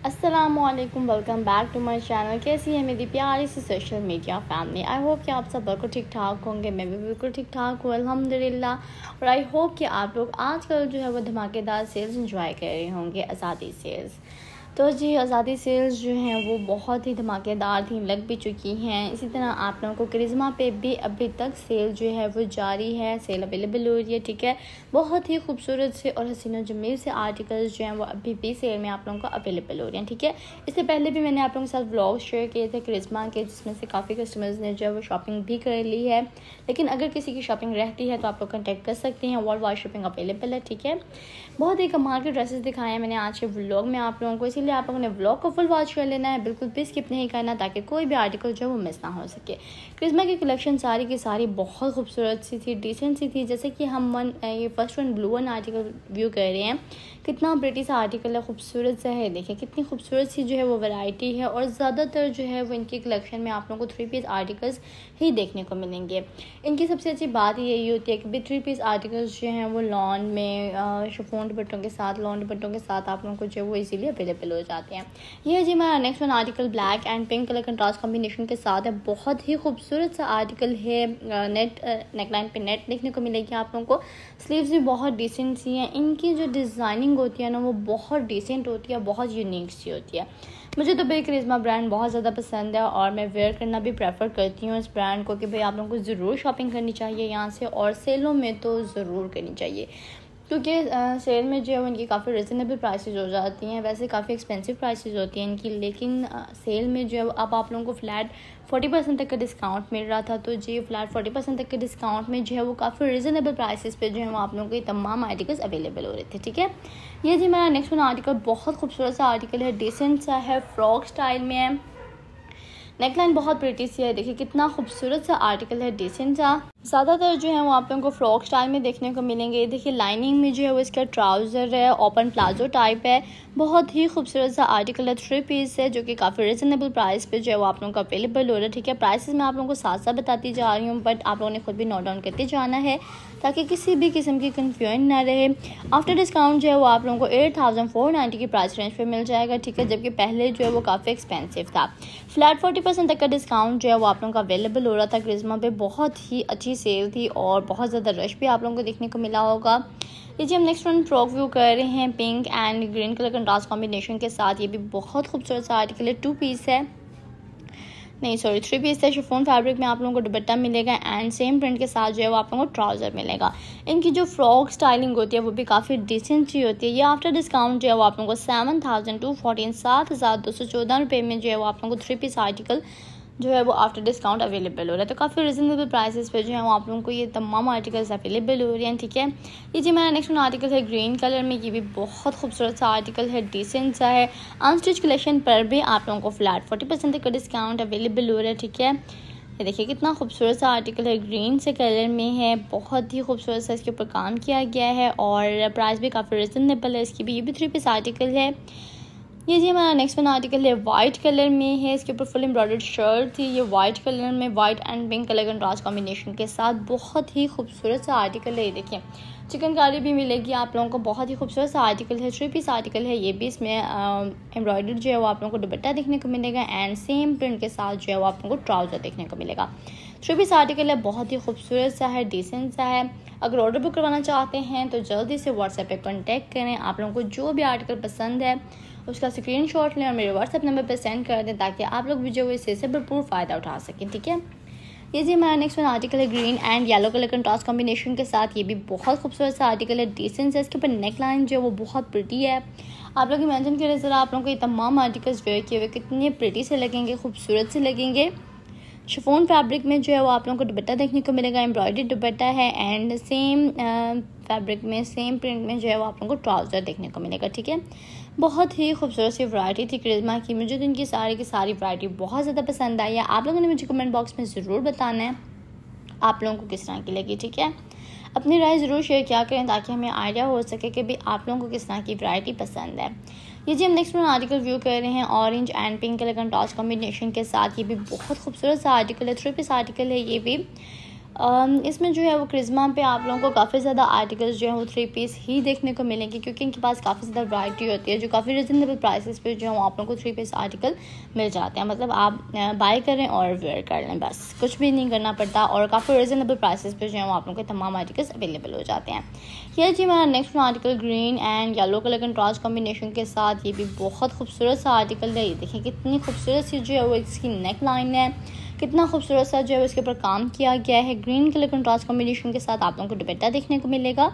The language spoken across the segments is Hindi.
अस्सलामुअलैकुम, welcome back to my channel. कैसी है मेरी प्यारी सी social media family. I hope कि आप सब बिल्कुल ठीक ठाक होंगे। मैं भी बिल्कुल ठीक ठाक हूँ अल्हम्दुलिल्लाह। और आई होप कि आप लोग आजकल जो है वो धमाकेदार सेल्स एंजॉय कर रहे होंगे, आज़ादी सेल्स। तो जी, आज़ादी सेल्स जो हैं वो बहुत ही धमाकेदार थी, लग भी चुकी हैं। इसी तरह आप लोगों को करिश्मा पे भी अभी तक सेल जो है वो जारी है, सेल अवेलेबल हो रही है। ठीक है, बहुत ही खूबसूरत से और हसीन जमील से आर्टिकल्स जो हैं वो अभी भी सेल में आप लोगों को अवेलेबल हो रहे हैं। ठीक है, इससे पहले भी मैंने आप लोगों के साथ व्लॉग शेयर किए थे करिश्मा के, जिसमें से काफ़ी कस्टमर्स ने जो है वो शॉपिंग भी कर ली है। लेकिन अगर किसी की शॉपिंग रहती है तो आप लोग कॉन्टैक्ट कर सकते हैं, वर्ल्ड वाइड शॉपिंग अवेलेबल है। ठीक है, बहुत ही कमाल के ड्रेसेस दिखाए हैं मैंने आज के व्लॉग में आप लोगों को, इसीलिए आप लोगों ने व्लॉग को फुल वॉच कर लेना है, बिल्कुल भी स्किप नहीं करना, ताकि कोई भी आर्टिकल जो है वो मिस ना हो सके। करिश्मा की कलेक्शन सारी की सारी बहुत खूबसूरत सी थी, डिसेंट सी थी। जैसे कि हम ये first one blue one article view कर रहे हैं, कितना प्रिटी सा आर्टिकल है, खूबसूरत सा है। देखिए कितनी खूबसूरत सी जो है वो वैरायटी है। और ज़्यादातर जो है वो इनकी कलेक्शन में आप लोगों को 3 पीस आर्टिकल्स ही देखने को मिलेंगे। इनकी सबसे अच्छी बात यही होती है कि भी 3 पीस आर्टिकल्स जो हैं वो लॉन में शिफॉन दुपट्टों के साथ, लॉन दुपट्टों के साथ आप लोगों को जो है वो इजीली अवेलेबल हो जाते हैं। ये जी हमारा next one article black and pink colour contrast combination के साथ है। बहुत ही खूबसूरत सा आर्टिकल है। नेट नेकलाइन पे नेट देखने को मिलेगी आप लोगों को। स्लीव्स भी बहुत डिसेंट सी हैं। इनकी जो डिज़ाइनिंग होती है ना वो बहुत डिसेंट होती है, बहुत यूनिक सी होती है। मुझे तो भाई करिश्मा ब्रांड बहुत ज़्यादा पसंद है और मैं वेयर करना भी प्रेफर करती हूँ इस ब्रांड को, कि भाई आप लोगों को ज़रूर शॉपिंग करनी चाहिए यहाँ से, और सेलों में तो ज़रूर करनी चाहिए, क्योंकि सेल में जो है वो इनकी काफ़ी रिजनेबल प्राइसेस हो जाती हैं। वैसे काफ़ी एक्सपेंसिव प्राइसेस होती हैं इनकी, लेकिन सेल में जो है अब आप लोगों को फ्लैट 40% तक का डिस्काउंट मिल रहा था। तो जी फ्लैट 40% तक के डिस्काउंट में जो है वो काफ़ी रिजनेबल प्राइसेस पे जो है वो आप लोगों को ये तमाम आर्टिकल्स अवेलेबल हो रहे थे। ठीक है, ये जी मेरा नेक्स्ट वन आर्टिकल बहुत खूबसूरत सा आर्टिकल है, डिसेंट सा है, फ्रॉक स्टाइल में है। नेकलाइन बहुत प्रिटी सी है। देखिए कितना खूबसूरत सा आर्टिकल है, डिसेंट सा। ज़्यादातर जो है वो आप लोगों को फ्रॉक स्टाइल में देखने को मिलेंगे। देखिए लाइनिंग में जो है वो इसका ट्राउज़र है, ओपन प्लाजो टाइप है। बहुत ही खूबसूरत सा आर्टिकल है, 3 पीस है, जो कि काफ़ी रिजनेबल प्राइस पे जो है वो आप लोगों को अवेलेबल हो रहा है। ठीक है, प्राइसेस मैं आप लोगों को साथ साथ बताती जा रही हूँ, बट आप लोगों ने खुद भी नोट डाउन करते जाना है ताकि किसी भी किस्म की कन्फ्यूजन ना रहे। आफ्टर डिस्काउंट जो है वो आप लोगों को 8490 की प्राइस रेंज पे मिल जाएगा। ठीक है, जबकि पहले जो है वो काफ़ी एक्सपेंसिव था। फ्लैट 40% तक का डिस्काउंट जो है वो आप लोगों का अवेलेबल हो रहा था करिश्मा पे। बहुत ही अच्छी सेल थी और बहुत ज़्यादा रश भी आप लोगों को देखने को मिला होगा। ये जी हम नेक्स्ट वन फ्रॉक व्यू कर रहे हैं, pink and green colour contrast combination के साथ। ये भी बहुत खूबसूरत सा आर्टिकल है, 2 पीस है, नहीं सॉरी 3 पीस है। शिफॉन फैब्रिक में आप लोगों को दुपट्टा मिलेगा एंड सेम प्रिंट के साथ जो है वो आप लोगों को ट्राउज़र मिलेगा। इनकी जो फ्रॉक स्टाइलिंग होती है वो भी काफ़ी डिसेंट सी होती है। ये आफ्टर डिस्काउंट जो है वो आप लोगों को 7214 7214 रुपये में जो है वो आप लोगों को 3 पीस आर्टिकल जो है वो आफ्टर डिस्काउंट अवेलेबल हो रहा है। तो काफ़ी रिजनेबल प्राइसेस पे जो है वो आप लोगों को ये तमाम आर्टिकल्स अवेलेबल हो रहे हैं। ठीक है, ये जी मेरा नेक्स्ट वन आर्टिकल है ग्रीन कलर में। ये भी बहुत खूबसूरत सा आर्टिकल है, डिसेंट सा है। अनस्टिच कलेक्शन पर भी आप लोगों को फ्लैट 40% तक का डिस्काउंट अवेलेबल हो रहा है। ठीक है, ये देखिए कितना खूबसूरत सा आर्टिकल है, ग्रीन से कलर में है। बहुत ही खूबसूरत सा इसके ऊपर काम किया गया है और प्राइस भी काफ़ी रिजनेबल है इसकी भी। ये भी 3 पीस आर्टिकल है। ये जी हमारा नेक्स्ट वन आर्टिकल है, वाइट कलर में है। इसके ऊपर फुल एम्ब्रॉयडर्ड शर्ट थी, ये वाइट कलर में, white and pink colour contrast combination के साथ। बहुत ही खूबसूरत सा आर्टिकल है। ये देखिए चिकनकारी भी मिलेगी आप लोगों को। बहुत ही खूबसूरत सा आर्टिकल है, 3 पीस आर्टिकल है। ये भी इसमें एम्ब्रॉयडर्ड जो है वो आप लोगों को दुपट्टा देखने को मिलेगा एंड सेम प्रिंट के साथ जो है वो आप लोगों को ट्राउज़र देखने को मिलेगा। 3 पीस आर्टिकल है, बहुत ही खूबसूरत सा है, डिसेंट सा है। अगर ऑर्डर बुक करवाना चाहते हैं तो जल्दी से व्हाट्सएप पे कॉन्टैक्ट करें। आप लोगों को जो भी आर्टिकल पसंद है उसका स्क्रीनशॉट लें और मेरे व्हाट्सएप नंबर पर सेंड कर दें, ताकि आप लोग भी जो इससे भरपूर फ़ायदा उठा सकें। ठीक है, ये जी हमारा नेक्स्ट वन आर्टिकल है green and yellow colour contrast combination के साथ। ये भी बहुत खूबसूरत सा आर्टिकल है, डिसेंट है। इसके ऊपर नेक लाइन जो है वो बहुत प्रिटी है। आप लोग इमेजिन करें ज़रा, आप लोगों को ये तमाम आर्टिकल्स वेयर किए हुए कितने प्रिटी से लगेंगे, खूबसूरत से लगेंगे। शिफॉन फैब्रिक में जो है वो आप लोगों को दुपट्टा देखने को मिलेगा, एम्ब्रॉयडर्ड दुपट्टा है एंड सेम फैब्रिक में, सेम प्रिंट में जो है वो आप लोगों को ट्राउज़र देखने को मिलेगा। ठीक है, बहुत ही खूबसूरत सी वैरायटी थी करिश्मा की। मुझे तो इनकी सारी की सारी वैरायटी बहुत ज़्यादा पसंद आई है। आप लोगों ने मुझे कमेंट बॉक्स में ज़रूर बताना है आप लोगों को किस तरह की लगी। ठीक है, अपनी राय ज़रूर शेयर किया करें ताकि हमें आइडिया हो सके कि भी आप लोगों को किस तरह की वैरायटी पसंद है। ये जी हम नेक्स्ट वन आर्टिकल व्यू कर रहे हैं, orange and pink colour contrast combination के साथ। ये भी बहुत खूबसूरत सा आर्टिकल है, 3 पीस आर्टिकल है। ये भी इसमें जो है वो क्रिज़्मा पे आप लोगों को काफ़ी ज़्यादा आर्टिकल्स जो है वो 3 पीस ही देखने को मिलेंगे, क्योंकि इनके पास काफ़ी ज़्यादा वैरायटी होती है जो काफ़ी रिजनेबल प्राइसेस पे जो है वो आप लोगों को 3 पीस आर्टिकल मिल जाते हैं। मतलब आप बाय करें और वेयर कर लें, बस कुछ भी नहीं करना पड़ता, और काफ़ी रिजनेबल प्राइसेस पे जो है वो आप लोगों के तमाम आर्टिकल्स अवेलेबल हो जाते हैं। ये जी मेरा next article green and yellow colour contrast combination के साथ, ये भी बहुत खूबसूरत सा आर्टिकल है। ये देखिए कितनी खूबसूरत सी जो है वो इसकी नेक लाइन है, कितना खूबसूरत सा जो है इसके ऊपर काम किया गया है। ग्रीन कलर कंट्रास्ट कॉम्बिनेशन के साथ आप लोगों को दुपट्टा देखने को मिलेगा,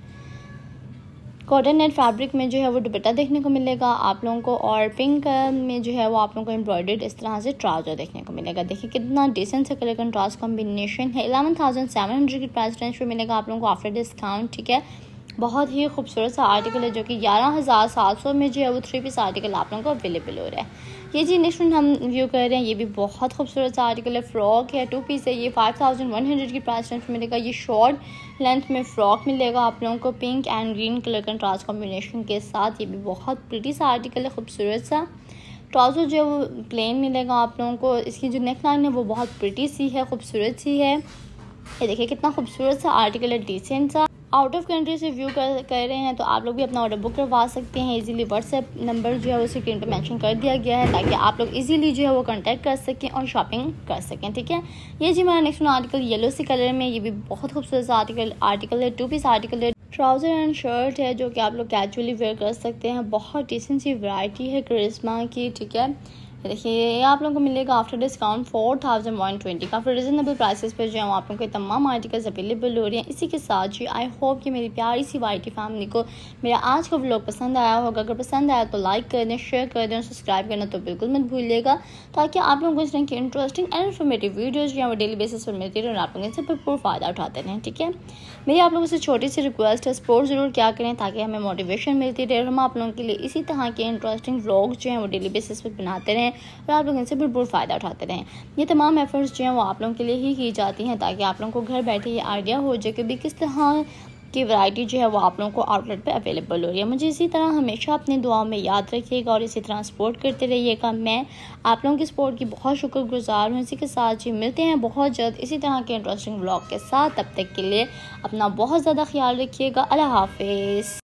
कॉटन नेट फैब्रिक में जो है वो दुपट्टा देखने को मिलेगा आप लोगों को, और पिंक में जो है वो आप लोगों को एम्ब्रॉयडर्ड इस तरह से ट्राउजर देखने को मिलेगा। देखिए कितना डिसेंट सा कलर कंट्रास्ट कॉम्बिनेशन है। 11,700 की प्राइस रेंज पे मिलेगा आप लोगों को आफ्टर डिस्काउंट। ठीक है, बहुत ही खूबसूरत सा आर्टिकल है जो कि 11,700 में जो है वो 3 पीस आर्टिकल आप लोगों को अवेलेबल हो रहा है। ये जी नेक्स्ट हम व्यू कर रहे हैं, ये भी बहुत खूबसूरत सा आर्टिकल है, फ्रॉक है, 2 पीस है। ये 5,100 की प्राइस रेंज मिलेगा। ये शॉर्ट लेंथ में फ्रॉक मिलेगा आप लोगों को pink and green colour contrast combination के साथ। ये भी बहुत प्रिटी सा आर्टिकल है, खूबसूरत सा। ट्राउज़र जो है वो प्लेन मिलेगा आप लोगों को। इसकी जो नेक लाइन है वो बहुत प्रिटी सी है, खूबसूरत सी है। ये देखिए कितना खूबसूरत सा आर्टिकल है, डिसेंट सा। आउट ऑफ कंट्री से व्यू कर रहे हैं तो आप लोग भी अपना ऑर्डर बुक करवा सकते हैं इजीली। व्हाट्सएप नंबर जो है वो स्क्रीन पे मेंशन कर दिया गया है ताकि आप लोग इजीली जो है वो कांटेक्ट कर सकें और शॉपिंग कर सकें। ठीक है, ये जी मेरा नेक्स्ट आर्टिकल येलो सी कलर में, ये भी बहुत खूबसूरत सा आर्टिकल है, 2 पीस आर्टिकल है। ट्राउज़र एंड शर्ट है जो कि आप लोग कैजुअली वेयर कर सकते हैं। बहुत डिसेंट सी वैरायटी है क्रिस्मा की। ठीक है, देखिए ये आप लोगों को मिलेगा आफ्टर डिस्काउंट 4,120 का। फिर रिजनेबल प्राइसेस पर जो है आप लोगों को तमाम आर्टिकल्स अवेलेबल हो रही हैं। इसी के साथ जी आई होप कि मेरी प्यारी सी वाइटी फैमिली को मेरा आज का व्लॉग पसंद आया होगा। अगर पसंद आया तो लाइक कर दें, शेयर कर दें और सब्सक्राइब करना तो बिल्कुल मत भूलिएगा, ताकि आप लोगों को इस तरह की इंटरेस्टिंग एंड इन्फॉर्मेटिव वीडियोज़ जो है वो डेली बेसिस पर मिलती रहे और आप लोग इनसे भरपूर फ़ायदा उठाते रहें। ठीक है, मेरी आप लोगों से छोटी सी रिक्वेस्ट है, सपोर्ट ज़रूर क्या करें ताकि हमें मोटिवेशन मिलती रहे और हम आप लोगों के लिए इसी तरह के इंटरेस्टिंग व्लॉग जो हैं वो डेली बेसिस पर बनाते रहें और आप लोग इनसे भरपूर फ़ायदा उठाते रहें। ये तमाम एफर्ट्स जो हैं वो आप लोगों के लिए ही की जाती हैं ताकि आप लोगों को घर बैठे ये आइडिया हो जाए कि भी किस तरह की वैरायटी जो है वो आप लोगों को आउटलेट पे अवेलेबल हो रही है। मुझे इसी तरह हमेशा अपनी दुआओं में याद रखिएगा और इसी तरह सपोर्ट करते रहिएगा। मैं आप लोगों की सपोर्ट की बहुत शुक्रगुजार हूँ। इसी के साथ जी मिलते हैं बहुत जल्द इसी तरह के इंटरेस्टिंग व्लॉग के साथ। तब तक के लिए अपना बहुत ज़्यादा ख्याल रखिएगा। अल्लाह हाफिज़।